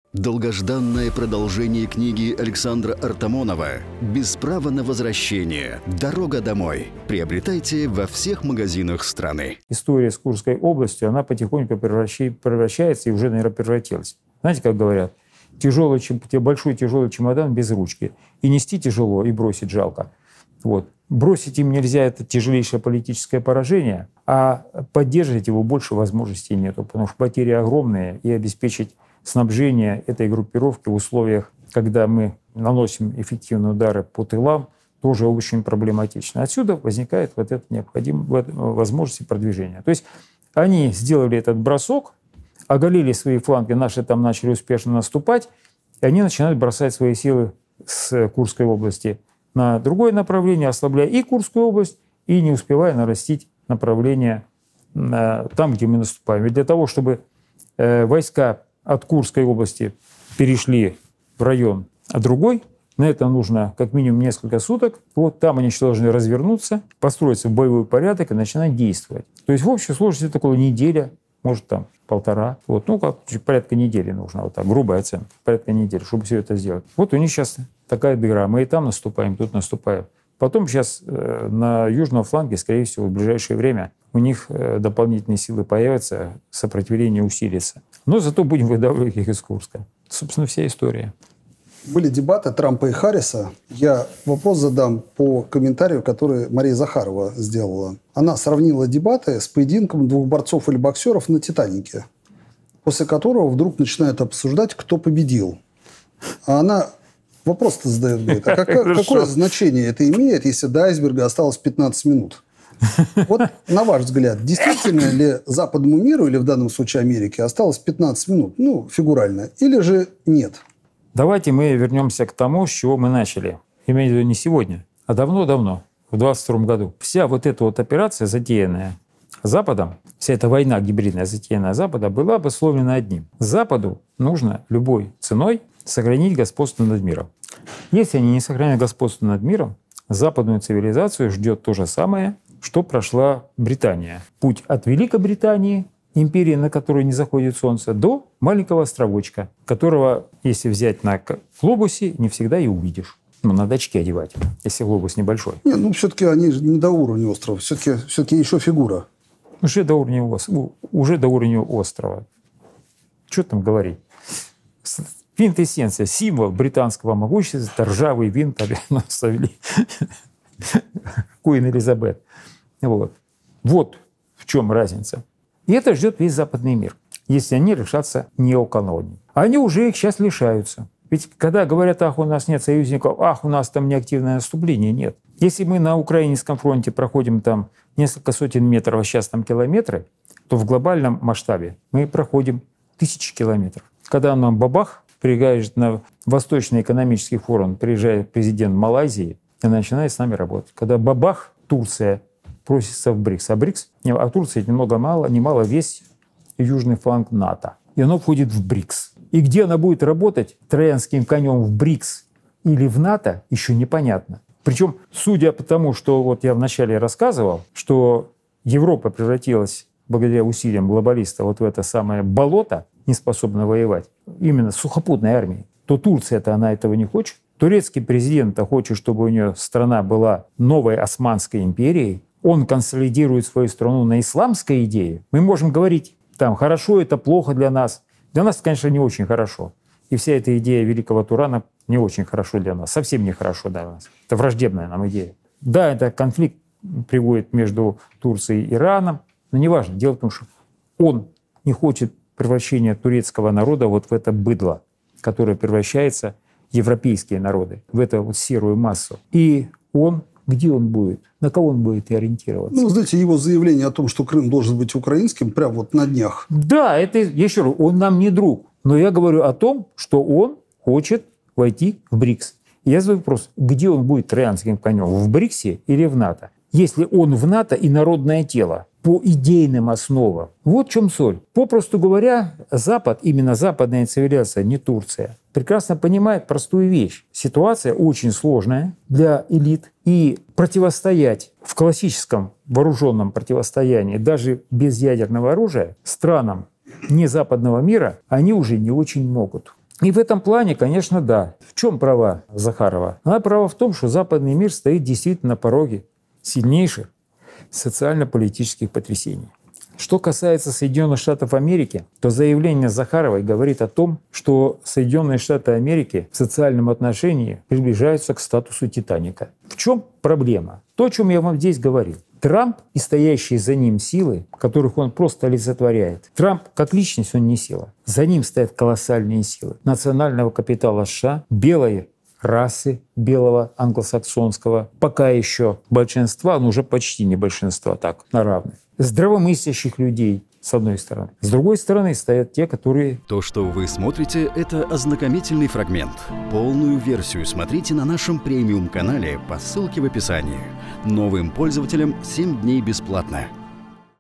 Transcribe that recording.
Долгожданное продолжение книги Александра Артамонова «Без права на возвращение. Дорога домой». Приобретайте во всех магазинах страны. История с Курской областью, она потихоньку превращается и уже, наверное, превратилась. Знаете, как говорят, большой тяжелый чемодан без ручки. И нести тяжело, и бросить жалко. Вот. Бросить им нельзя, это тяжелейшее политическое поражение, а поддерживать его больше возможностей нету, потому что потери огромные, и обеспечить снабжение этой группировки в условиях, когда мы наносим эффективные удары по тылам, тоже очень проблематично. Отсюда возникает вот эта необходимая возможность продвижения. То есть они сделали этот бросок, оголили свои фланги, наши там начали успешно наступать, и они начинают бросать свои силы с Курской области на другое направление, ослабляя и Курскую область, и не успевая нарастить направление там, где мы наступаем. И для того, чтобы войска от Курской области перешли в район другой, на это нужно как минимум несколько суток. Вот там они еще должны развернуться, построиться в боевой порядок и начинать действовать. То есть в общей сложности это около неделя, может там полтора. Вот, ну, как порядка недели нужно, вот так, грубая оценка, порядка недели, чтобы все это сделать. Вот у них сейчас такая дыра. Мы и там наступаем, тут наступаем. Потом сейчас на южном фланге, скорее всего, в ближайшее время у них дополнительные силы появятся, сопротивление усилится. Но зато будем выдавливать их из Курска. Собственно, вся история. Были дебаты Трампа и Харриса. Я вопрос задам по комментарию, который Мария Захарова сделала. Она сравнила дебаты с поединком двух борцов или боксеров на «Титанике», после которого вдруг начинают обсуждать, кто победил. А она вопрос-то задает, говорит, а какое значение это имеет, если до айсберга осталось 15 минут? Вот, на ваш взгляд, действительно ли западному миру, или в данном случае Америке, осталось 15 минут? Ну, фигурально. Или же нет? Давайте мы вернемся к тому, с чего мы начали. Имею в виду не сегодня, а давно-давно, в 22 году. Вся вот эта вот операция, затеянная Западом, вся эта война гибридная, затеянная Западом, была обусловлена одним. Западу нужно любой ценой сохранить господство над миром. Если они не сохранят господство над миром, западную цивилизацию ждет то же самое, что прошла Британия. Путь от Великобритании, империи, на которую не заходит солнце, до маленького островочка, которого, если взять на глобусе, не всегда и увидишь. Ну, надо очки одевать, если глобус небольшой. Не, ну, все-таки они не до уровня острова. Все-таки еще фигура. Уже до уровня острова. Что там говорить? Квинтэссенция, символ британского могущества, это ржавый винт, ставили Куин Элизабет. Вот в чем разница. И это ждет весь западный мир, если они лишатся неоколоний. Они уже их сейчас лишаются. Ведь когда говорят, ах, у нас нет союзников, ах, у нас там неактивное наступление, нет. Если мы на Украинском фронте проходим там несколько сотен метров, а сейчас там километры, то в глобальном масштабе мы проходим тысячи километров. Когда нам бабах, приезжает на Восточный экономический форум, приезжает президент Малайзии и начинает с нами работать. Когда бабах, Турция просится в БРИКС. А Турция немало весь южный фланг НАТО. И оно входит в БРИКС. И где она будет работать троянским конем в БРИКС или в НАТО, еще непонятно. Причем, судя по тому, что вот я вначале рассказывал, что Европа превратилась благодаря усилиям глобалистов вот в это самое болото, не способна воевать, именно сухопутной армией, то Турция-то она этого не хочет. Турецкий президент хочет, чтобы у нее страна была новой Османской империей. Он консолидирует свою страну на исламской идее. Мы можем говорить, там, хорошо это, плохо для нас. Для нас, конечно, не очень хорошо. И вся эта идея великого Турана не очень хорошо для нас, совсем не хорошо для нас. Это враждебная нам идея. Да, это конфликт приводит между Турцией и Ираном, но неважно. Дело в том, что он не хочет превращения турецкого народа вот в это быдло, которое превращается в европейские народы, в эту вот серую массу. И он, где он будет? На кого он будет ориентироваться? Ну, знаете, его заявление о том, что Крым должен быть украинским, прямо вот на днях. Да, это, еще раз, он нам не друг. Но я говорю о том, что он хочет войти в БРИКС. И я задаю вопрос, где он будет троянским конем? В БРИКСе или в НАТО? Если он в НАТО и народное тело по идейным основам. Вот в чем соль. Попросту говоря, Запад, именно западная цивилизация, не Турция, прекрасно понимает простую вещь. Ситуация очень сложная для элит. И противостоять в классическом вооруженном противостоянии, даже без ядерного оружия, странам незападного мира, они уже не очень могут. И в этом плане, конечно, да. В чем права Захарова? Она права в том, что западный мир стоит действительно на пороге сильнейших социально-политических потрясений. Что касается Соединенных Штатов Америки, то заявление Захаровой говорит о том, что Соединенные Штаты Америки в социальном отношении приближаются к статусу «Титаника». В чем проблема? То, о чем я вам здесь говорил. Трамп и стоящие за ним силы, которых он просто олицетворяет. Трамп как личность, он не сила. За ним стоят колоссальные силы национального капитала США, белой расы, белого англосаксонского, пока еще большинства, но уже почти не большинства, так, на равных. Здравомыслящих людей, с одной стороны. С другой стороны стоят те, которые... То, что вы смотрите, это ознакомительный фрагмент. Полную версию смотрите на нашем премиум-канале по ссылке в описании. Новым пользователям 7 дней бесплатно.